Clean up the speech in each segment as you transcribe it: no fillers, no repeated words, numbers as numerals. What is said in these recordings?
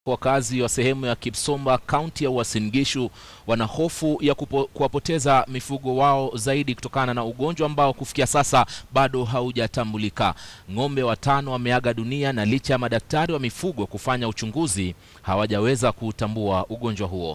Wakaazi wa sehemu ya Kipsomba, kaunti ya Uasin Gishu, wana hofu ya kuwapoteza mifugo wao zaidi kutokana na ugonjwa ambao kufikia sasa bado haujatambulika. Ng'ombe watano wameaga dunia na licha ya madaktari wa mifugo kufanya uchunguzi, hawajaweza kuutambua ugonjwa huo.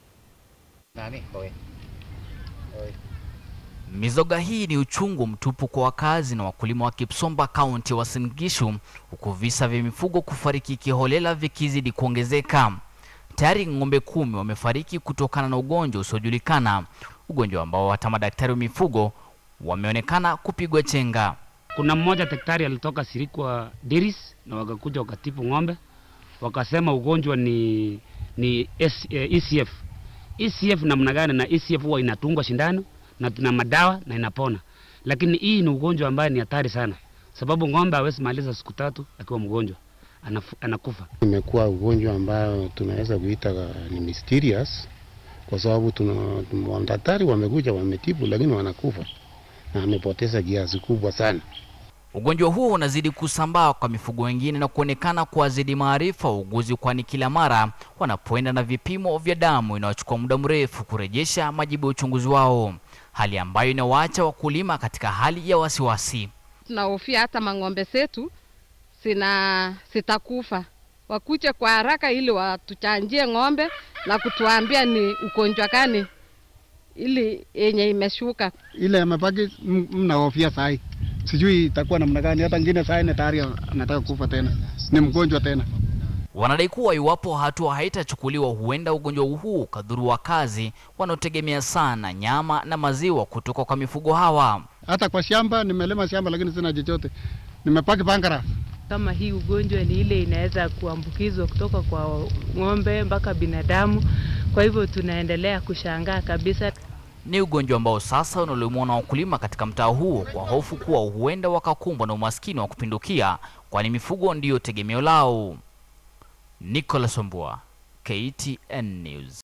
Mizoga hii ni uchungu mtupu kwa wakazi na wakulima wa Kipsomba, kaunti ya Uasin Gishu, huku visa vya mifugo kufariki kiholela vikizidi kuongezeka. Tayari ng'ombe 10 wamefariki kutokana na ugonjwa usiojulikana, ugonjwa ambao hata madaktari wa mifugo wameonekana kupigwa chenga. Kuna mmoja daktari alitoka Sirikwa Diris na wakakuja wakatibu ng'ombe, wakasema ugonjwa ni ECF. ECF namna gani? Na ECF huwa inatungwa shindano na tuna madawa na inapona. Lakini hii ni ugonjwa ambaye ni hatari sana, sababu ng'ombe hawezi maliza siku 3 akiwa mgonjwa, anakufa. Imekuwa ugonjwa ambao tunaweza kuita ni mysterious, kwa sababu madaktari wamekuja wametibu lakini wanakufa na amepoteza kiasi kubwa sana. Ugonjwa huo unazidi kusambaa kwa mifugo wengine na kuonekana kuwazidi maarifa wauguzi, kwani kila mara wanapoenda na vipimo vya damu inachukua muda mrefu kurejesha majibu ya uchunguzi wao, hali ambayo inawaacha wakulima katika hali ya wasiwasi. Tunahofia hata mang'ombe zetu sitakufa. Wakuje kwa haraka ili watuchanjie ng'ombe na kutuambia ni ugonjwa gani ili yenye imeshuka. Ile amebaki mnahofia sai. Sijui itakuwa namna gani, hata ngine saa ine tayari anataka kufa tena. Ni mgonjwa tena. Wanadai kuwa iwapo hatua haitachukuliwa, huenda ugonjwa huu ukadhuru wakazi wanaotegemea sana nyama na maziwa kutoka kwa mifugo hawa. Hata kwa shamba nimelima shamba lakini sina chochote. Nimepaki pangara. Kama hii ugonjwa ni ile inaweza kuambukizwa kutoka kwa ng'ombe mpaka binadamu. Kwa hivyo tunaendelea kushangaa kabisa. Ni ugonjwa ambao sasa unalomwa na wakulima katika mtaa huo kwa hofu kuwa huenda wakakumbwa na umaskini wa kupindukia, kwani mifugo ndiyo tegemeo lao. Nicholas Mbua, KTN News.